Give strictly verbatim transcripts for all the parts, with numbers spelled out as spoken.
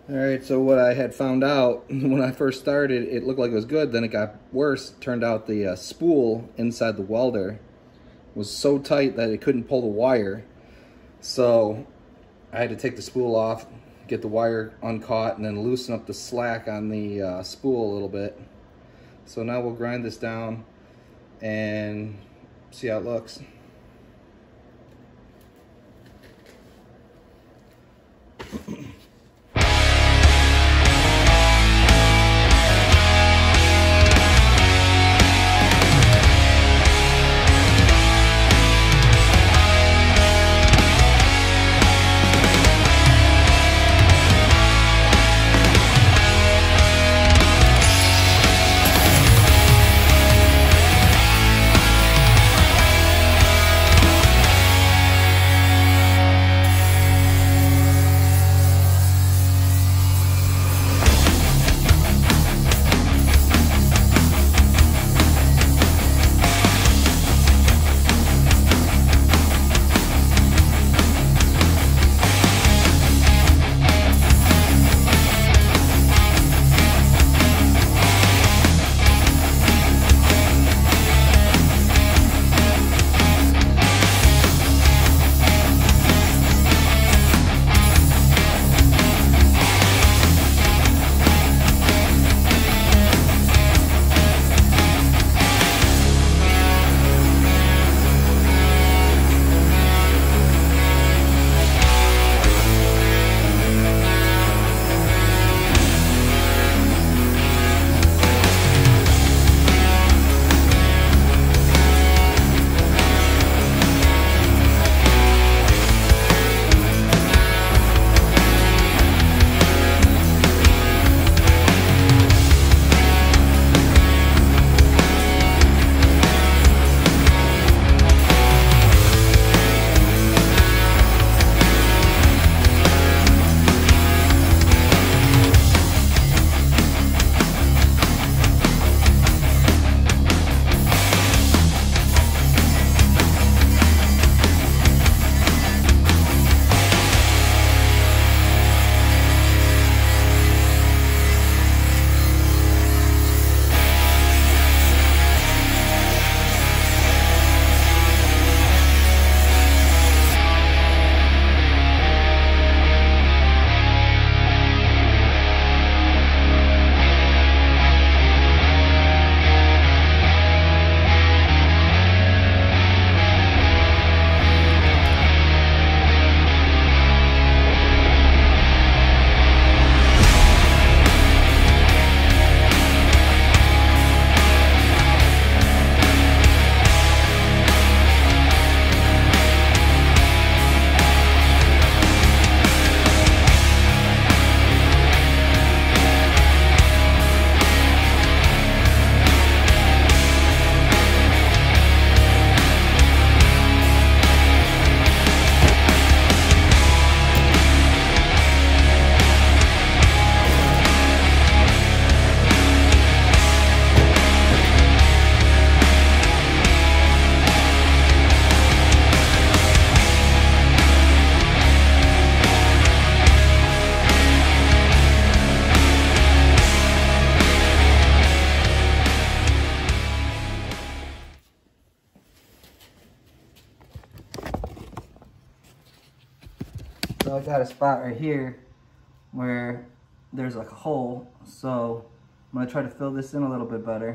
Alright, so what I had found out when I first started, it looked like it was good, then it got worse. Turned out the uh, spool inside the welder was so tight that it couldn't pull the wire. So I had to take the spool off, get the wire uncaught, and then loosen up the slack on the uh, spool a little bit. So now we'll grind this down and see how it looks. So I got a spot right here where there's like a hole, so I'm gonna try to fill this in a little bit better.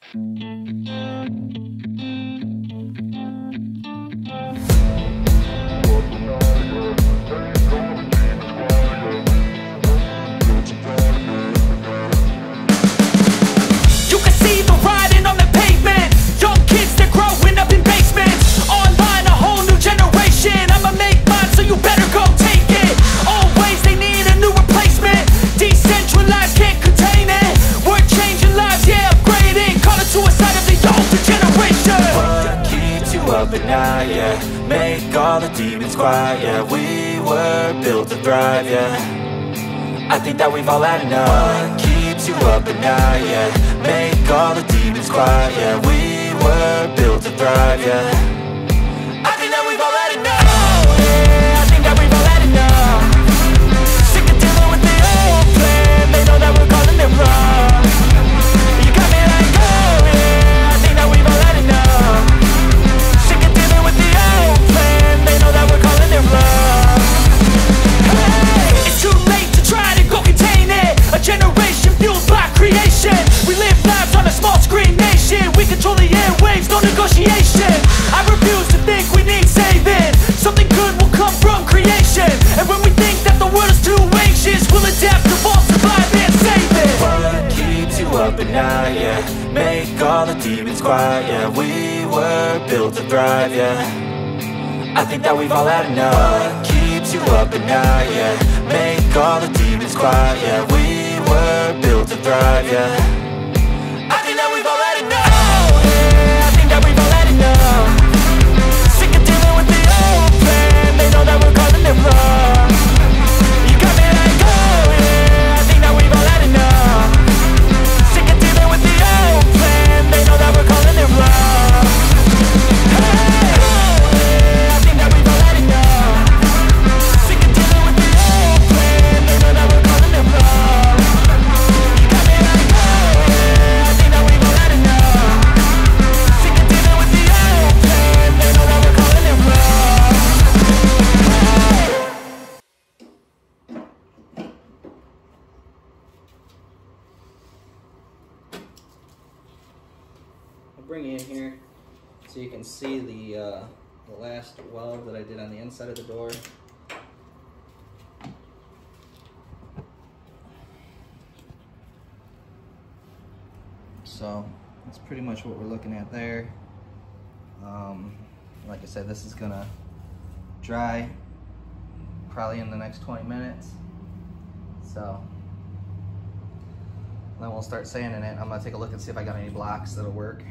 At night, yeah. Make all the demons quiet, yeah. We were built to thrive, yeah. I think that we've all had enough. What keeps you up at night, yeah. Make all the demons quiet, yeah. We were built to thrive, yeah. I think that we've all had enough, yeah. I think that we've all had enough. Sick of dealing with the old plan. They know that we're calling it wrong. You got me like, oh yeah. I think that we've all had enough. With the old plan, they know that we're calling it love. Hey, it's too late to try to go contain it. A generation fueled by creation. We live lives on a small screen nation. We control the airwaves, no negotiation. I refuse to think we need saving. Something good will come from creation. And when we think that the world is too anxious, we'll adapt, evolve, survive and save it. What keeps you up at night, yeah. Make all the demons quiet, yeah. We were built to thrive, yeah. I think that we've all had enough. What keeps you up at night, yeah. Make all the demons quiet, yeah. We were built to thrive, yeah. I think that we've all had enough, yeah. I think that we've all had enough. Sick of dealing with the old plan. They know that we're calling it wrong. You got me like, oh yeah. I think that we've all had enough. Sick of dealing with the old plan. They know that we're calling it wrong. Bring you in here so you can see the, uh, the last weld that I did on the inside of the door. So that's pretty much what we're looking at there. Um, like I said, this is gonna dry probably in the next twenty minutes. So then we'll start sanding it. I'm gonna take a look and see if I got any blocks that'll work.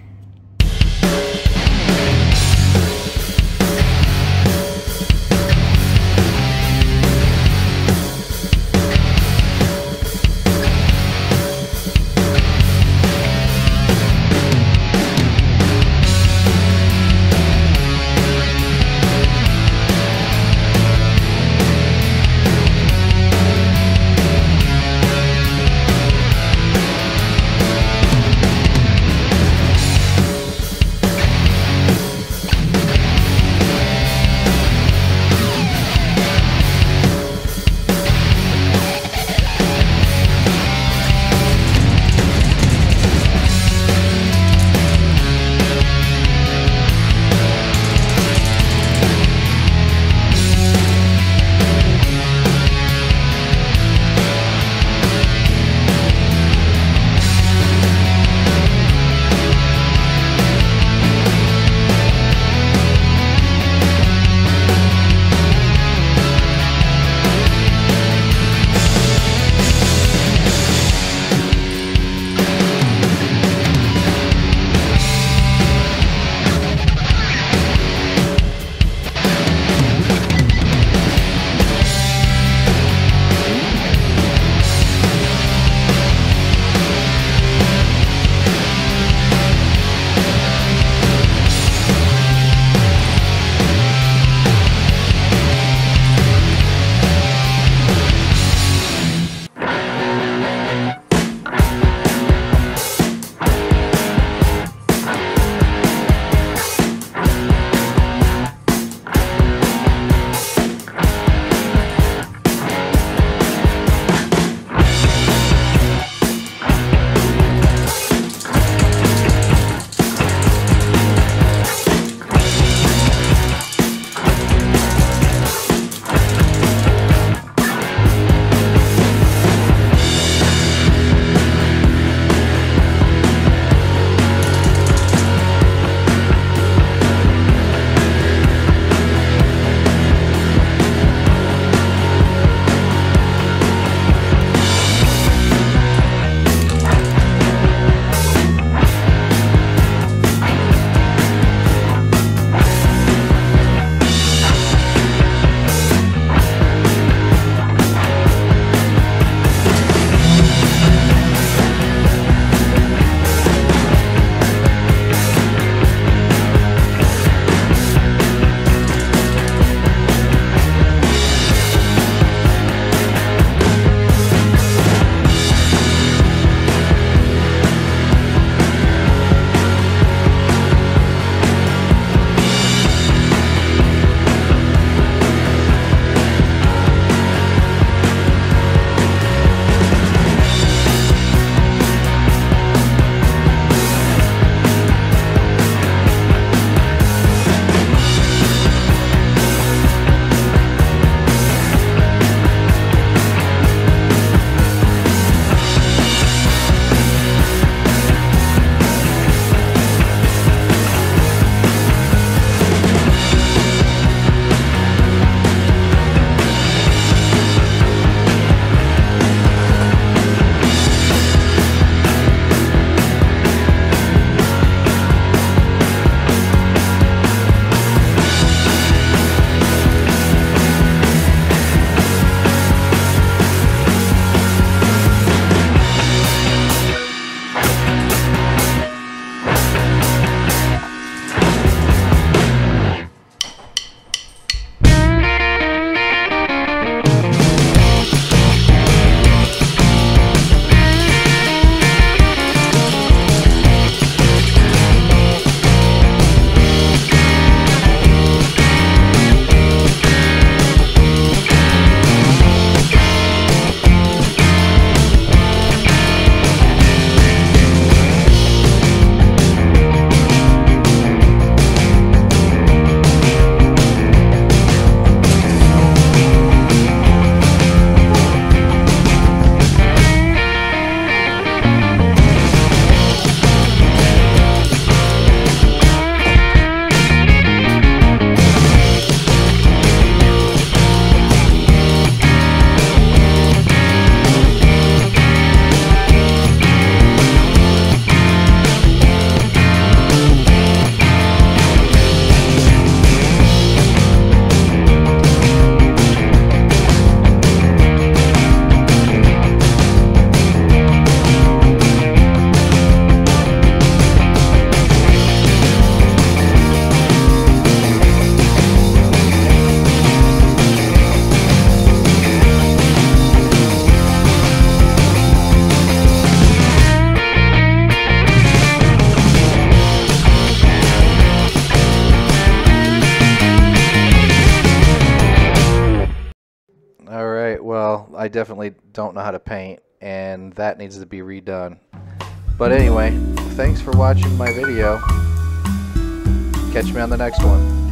well, I definitely don't know how to paint, and that needs to be redone. But anyway, thanks for watching my video. Catch me on the next one.